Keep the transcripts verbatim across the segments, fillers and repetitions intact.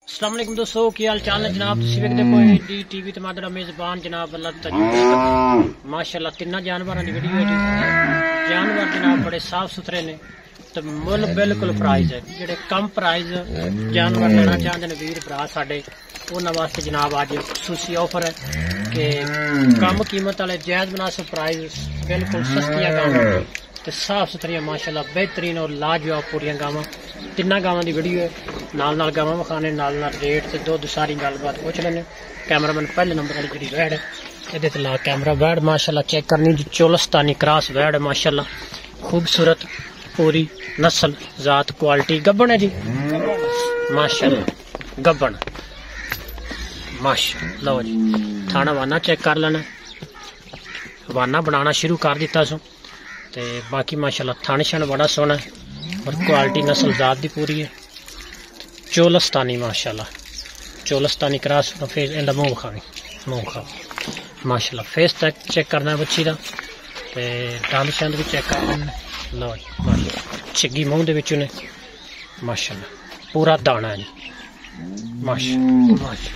السلام علیکم دوستو کی حال چال ہے جناب تسی ویکھدے پئے ڈی ٹی وی تے مادر میزبان جناب اللہ تجھ ماشاءاللہ تیناں جانوراں دی ویڈیو ہے جی جانور جناب بڑے صاف ستھرے نے تے مل بالکل پرائز ہے جڑے کم پرائز جانور لینا چاہندے نے ویر بھرا ساڈے انہاں واسطے جناب اج خصوصی آفر ہے کہ کم قیمت والے جائز مناسب پرائز بالکل سستیاں گاواں تے صاف ستھریاں ماشاءاللہ بہترین اور لاجواب پوریاں گاواں تیناں گاواں دی ویڈیو ہے نال نال گاواں وکھانے نال نال ریٹ تے دودھ ساری گل بات پوچھ لینے کیمرہ مین پہلے نمبر والی جڑی ویڈ ہے ادھے تے لا کیمرہ ویڈ ماشاءاللہ چیک کرنی جی چولستانی کراس ویڈ ہے ماشاءاللہ خوبصورت پوری نسل ذات کوالٹی گبن ہے جی ماشاءاللہ گبن ماشاء لو جی تھانا وانا چیک کر لینا وانا بنانا شروع کر دیتا سو تے باقی ماشاءاللہ تھن شن بڑا سونا ہے اور کوالٹی نسل ذات دی پوری ہے چولستانی ماشاءاللہ چولستانی کراس فیس ایندا منہ کھاوی منہ کھا ماشاءاللہ فیس تک چیک کرنا ہے بچی دا تے دند شند بھی چیک کرنا ہے لو جی ماشاءاللہ چگی منہ دے وچوں نے ماشاءاللہ پورا دانا ہے جی ماشاءاللہ ماشاءاللہ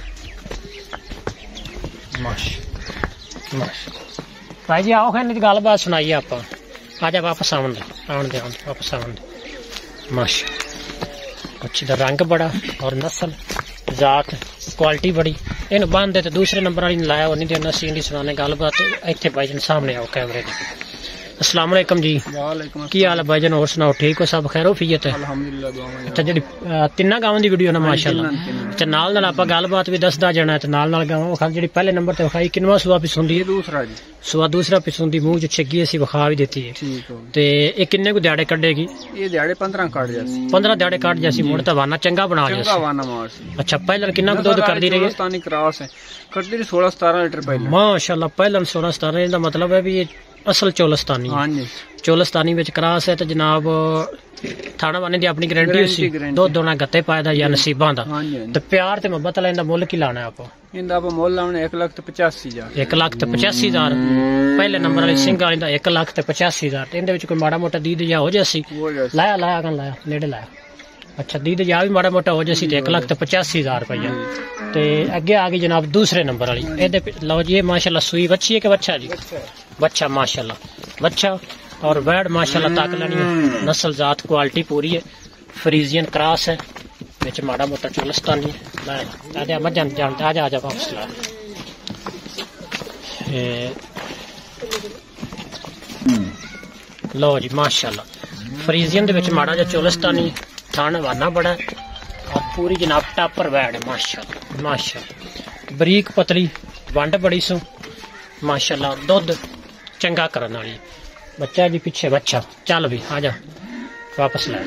ماشاءاللہ ماشاءاللہ بھائی جی آؤ خیر گل بات سنائیے آپ آجا واپس آن دے آن دے واپس آن دے ماشاء بچی دا رنگ بڑا اور نسل ذات کوالٹی بڑی یہ باندھ دے تو دوسرے نمبر والی لایا وہ نہیں دینا سی انڈی سنانے گل بات اتنے بھائی جان سامنے آؤ کیمرے دے السلام علیکم جی کی حال ہے بھائی جان اور سناؤ ٹھیک ہو سب خیر وفیت ہے اچھا جی تین گاواں دی ویڈیو نا ماشاءاللہ اچھا نال نال اپا گل بات بھی دسدا جانا ہے تے نال نال گاواں وکھا جڑی پہلے نمبر تے وکھائی کنواں سوا پسندی ہے دوسرا جی سوا دوسرا پسندی منہ چ چھگی اسی وکھا بھی دیتی ہے تے اے کنے کو دیہڑے کڈے گی یہ دیہڑے پندرہ کٹ جاسی پندرہ دیہڑے کٹ جاسی مڑ تے وانا چنگا بنا جاسی چنگا وانا مارسی اچھا پہلے کنا کو دودھ کردی رہی ہے پاکستانی کراس ہے کردی سولہ ستارہ لیٹر پہلے ماشاءاللہ پہلے سولہ ستارہ دا مطلب ہے بھی اصل چولستانی چولستانی وچ کراس ہے تے جناب تھانا وانے دی اپنی گارنٹی اسی دو دونا گتے پائے دا یا نصیباں دا تے پیار تے محبت لیندا مول کی لانا ہے آپ ایندا اپ مول لاونے ایک لاکھ تے پچاسی ہزار ایک لاکھ تے پچاسی ہزار پہلے نمبر والی سنگ والی دا ایک لاکھ تے پچاسی ہزار تے اندے وچ کوئی ماڑا موٹا دید یا ہو جاسی لایا لایا کن لایا نیڑے لایا اچھا دید یا بھی ماڑا موٹا ہو جاسی تے ایک لاکھ تے پچاسی ہزار روپیہ تے اگے آ گئی جناب دوسرے نمبر والی اے لو جی ماشاءاللہ سوئی بچی ہے کہ بچہ جی بچہ ماشاءاللہ بچہ اور ویڈ ماشاءاللہ تاک لانی ہے نسل ذات کوالٹی پوری ہے فریزین کراس ہے وچ ماڑا موٹا چولستانی ہے آجا مجھان جانتا آجا آجا واپس لا لو جی ماشاءاللہ فریزین دے وچ ماڑا جا چولستانی تھان وانا بڑا ہے اور پوری جناب ٹاپر ویڈ ہے ماشاءاللہ ماشاءاللہ بریک پتلی ونڈ بڑی سو ماشاءاللہ دودھ چنگا کرن والی بچہ جی پیچھے بچہ چل بھی آ جا واپس لے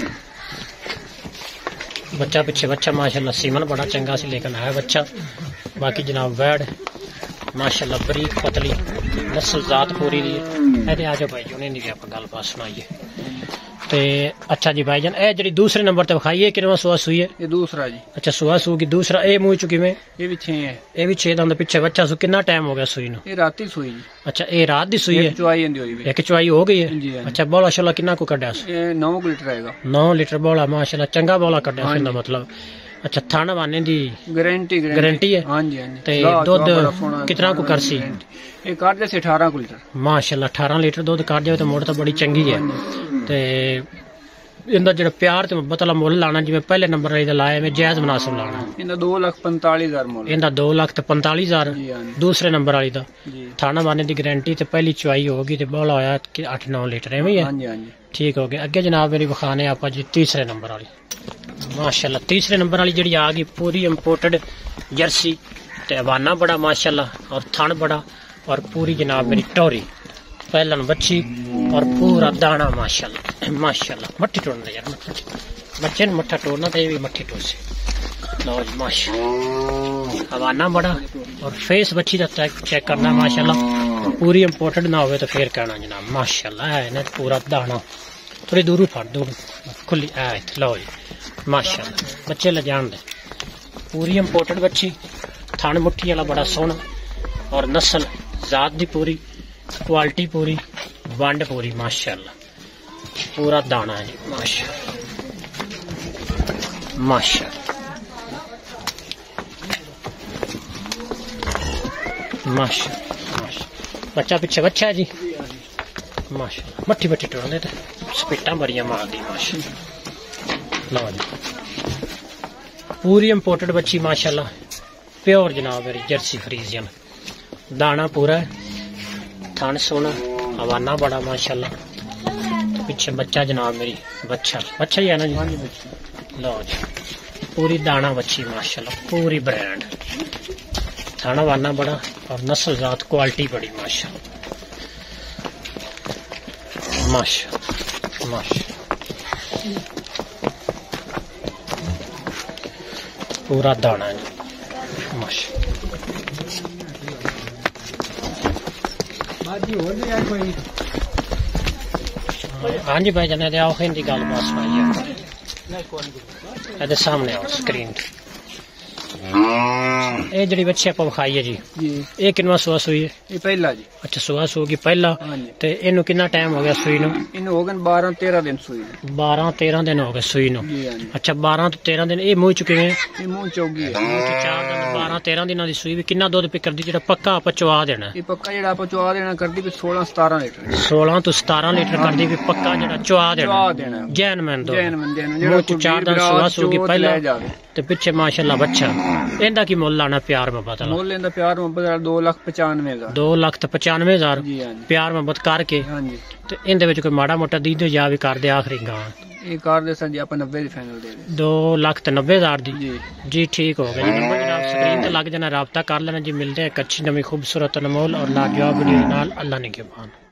بچہ پیچھے بچہ ماشاءاللہ سیمن بڑا چنگا سی لیکن ہے بچہ باقی جناب ویڈ ماشاءاللہ بریک پتلی نسل ذات پوری دی ہے آ جاؤ بھائی جی انہیں بھی آپ گل بات سنائیے تے اچھا جی بھائی جان اے جڑی دوسرے نمبر تے وکھائیے کنواں سوا سوئی ہے یہ دوسرا جی اچھا سوا سو کی دوسرا اے منہ چکی میں یہ بھی چھ ہے اے بھی چھ دند پیچھے بچہ سو کتنا ٹائم ہو گیا سوئی نو یہ رات دی سوئی جی اچھا اے رات دی سوئی ہے چوائی اندی ہوئی ایک چوائی ہو گئی ہے اچھا بولا شلا کنا کو کڈیا سو یہ نو لیٹر آئے گا نو لیٹر بولا ماشاءاللہ چنگا بولا کڈیا سو مطلب اچھا تھانا وانے دی گارنٹی گارنٹی ہے ہاں جی تے دودھ کتنا کو کرسی یہ کٹ جائے اٹھارہ کو لیٹر ماشاءاللہ اٹھارہ لیٹر دودھ کٹ جائے تو موڑ تو بڑی چنگی ہے تے اندا جڑا پیار تے محبت والا مول لانا جی میں پہلے نمبر والی دا لایا میں جائز مناسب لانا اندا دو لاکھ پینتالیس ہزار مول اندا دو لاکھ تے پینتالیس ہزار دوسرے نمبر والی دا تھانا وانے دی گارنٹی تے پہلی چوائی ہوگی تے بولا ہویا کہ آٹھ نو لیٹر ہے ہی ہے ٹھیک ہو گیا اگے جناب میری بخانے آپ جی تیسرے نمبر والی ماشاءاللہ تیسرے نمبر والی جڑی آ گئی پوری امپورٹڈ جرسی تے وانا بڑا ماشاءاللہ اور تھن بڑا اور پوری جناب میری ٹوری پہلن بچی اور پورا دانا ماشاءاللہ ماشاءاللہ مٹھی ٹوڑنا یار بچے نے مٹھا ٹوڑنا تو یہ بھی مٹھی ٹوڑ سے لو جی ماشاءاللہ حوانہ بڑا اور فیس بچی دا چیک کرنا ماشاءاللہ پوری امپورٹڈ نہ ہوئے تو پھر کہنا جناب ماشاءاللہ ہے نا پورا دانا تھوڑی دور پھڑ دور کھلی آیت لو جی ماشاءاللہ بچے لے جان دے پوری امپورٹڈ بچی تھن مٹھی والا بڑا سونا اور نسل ذات دی پوری کوالٹی پوری ونڈ پوری ماشاءاللہ پورا دانا ہے جی ماشاءاللہ ماشاءاللہ ماشاء ماشاء بچہ پیچھے بچہ ہے جی ماشاء اللہ مٹھی مٹھی ٹوڑ دے سپیٹاں بڑیاں مار دی ماشاء اللہ لو جی پوری امپورٹڈ بچی ماشاء اللہ پیور جناب میری جرسی فریزین دانا پورا ہے تھن سونا حوانہ بڑا ماشاء اللہ پیچھے بچہ جناب میری بچہ بچہ ہی ہے نا جی لو جی پوری دانا بچی ماشاء اللہ پوری برانڈ تھانا وانا بڑا اور نسل ذات کوالٹی بڑی ماشاء اللہ ماشاء ماشاء پورا دانا جی ماشاء ہاں جی بھائی جانے آؤ ہندی گل بات سنائیے سامنے آؤ سکرین یہ جڑی بچی آپ بکھائی ہے جی یہ کنواں سوا سوئی ہے یہ پہلا جی اچھا سوا سو کی پہلا تے اینو کتنا ٹائم ہو گیا سوئی نو اینو ہو گئے بارہ تیرہ دن سوئی بارہ تیرہ دن ہو گئے سوئی نو اچھا بارہ تو تیرہ دن یہ منہ چکے ہیں یہ منہ چوگی ہے چار دن بارہ تیرہ دن دی سوئی بھی کنا دودھ پہ کردی جڑا پکا آپ چوا دینا یہ پکا جڑا آپ چوا دینا کردی بھی سولہ ستارہ لیٹر سولہ تو ستارہ لیٹر کردی بھی پکا جڑا چوا دینا جین مین دو منہ چار دن سوا سو کی پہلا تے پیچھے ماشاءاللہ بچہ ایندا کی مول لانا پیار محبت والا مول ایندا پیار محبت دو لاکھ پچانوے ہزار دو لاکھ تے پچانوے ہزار پیار محبت کر کے تے ایندے وچ کوئی ماڑا موٹا دی دے یا بھی کر دے آخری گاں یہ کار دے سن جی آپ نبے دی فائنل دے دو لاکھ تے نبے ہزار دی جی ٹھیک ہو گیا جی نمبر جناب سکرین تے لگ جانا رابطہ کر لینا جی ملتے ہیں ایک اچھی نمی خوبصورت انمول اور لاجواب ویڈیو نال اللہ نگہبان